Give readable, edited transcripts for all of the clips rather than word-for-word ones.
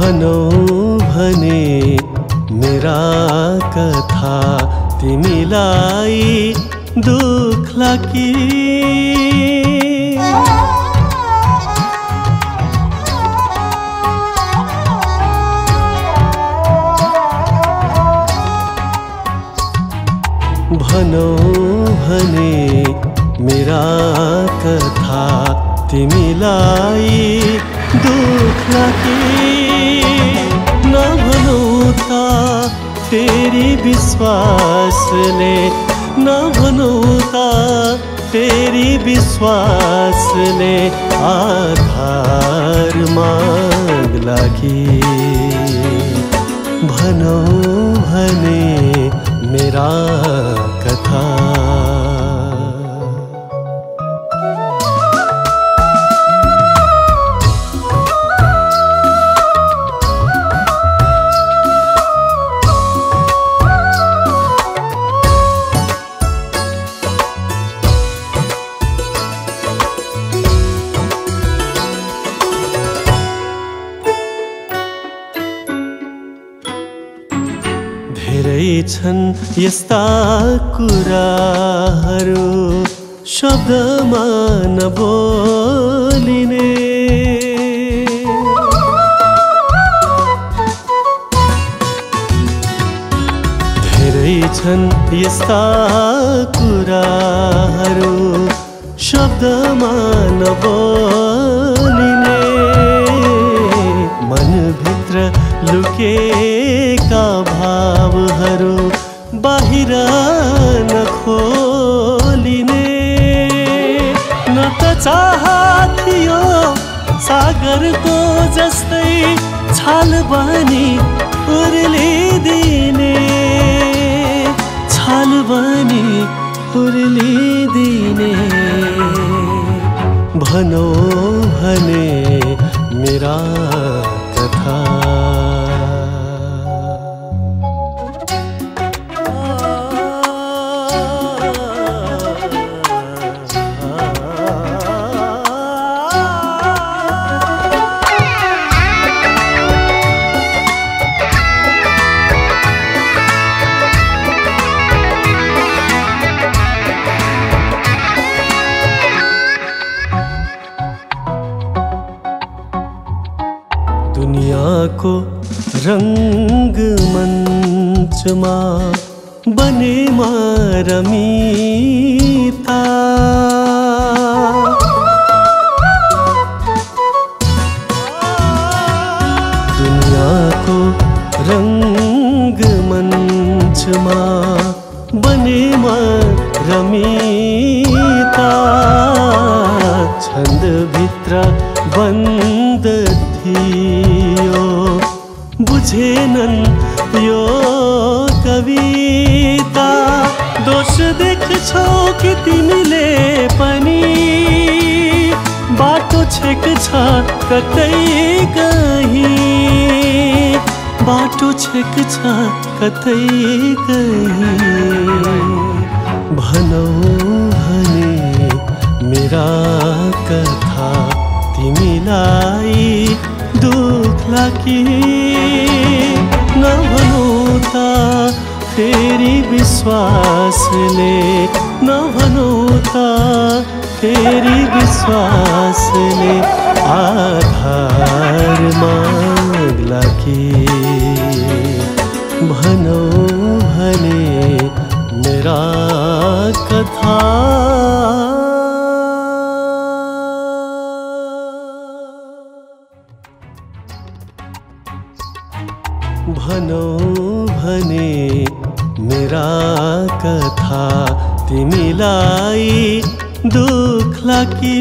भनौ भने मेरा कथा तिमीलाई दुख लागी। भनौ भने मेरा कथा तिमीलाई दुख लागी। नभनौ त फेरि विश्वासले, नभनौ त फेरि विश्वासले आधार माग लागी। भनौ भने मेरा कथा। धेरै छन् यस्ता कुराहरू शब्दमा नबोलिने। धेरै छन् यस्ता कुराहरू शब्दमा नबोलिने। मनभित्र लुकेका भावहरू बाहिर नखोलिने। न त चाह थियो सागरको जस्तै छाल बनी उर्लिदिने, छाल बनी उर्लिदिने। भनौ भने मेरा कथा। दुनियाँको रङ्गमञ्चमा बनेमा रमिता। दुनियाँको रङ्गमञ्चमा बनेमा रमिता। छन्दभित्र बन्द थियो बुझेनन् यो कविता। दोष देख्छौ कि तिमीले पनि बाटो छेक छ कतै कहीँ, बाटो छेक छ कतै कहीँ। भनौ भने मेरा कथा तिमीलाई दुख लागी। नभनौ त फेरि विश्वासले, नभनौ त फेरि विश्वासले आधार माग लागी। भनौ भने मेरा कथा। भनौ भने मेरा कथा तिमीलाई दुख लागी।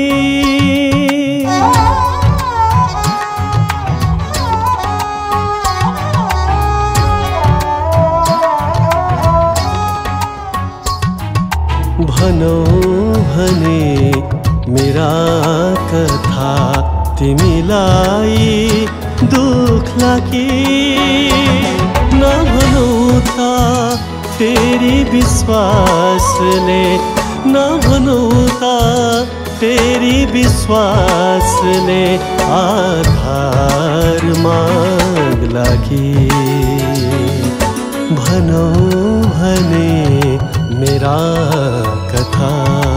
भनौ भने मेरा कथा तिमीलाई दुख लागी। नभनौ त फेरि विश्वासले, नभनौ त फेरि विश्वासले आधार माग लागे। भनौ भने मेरा कथा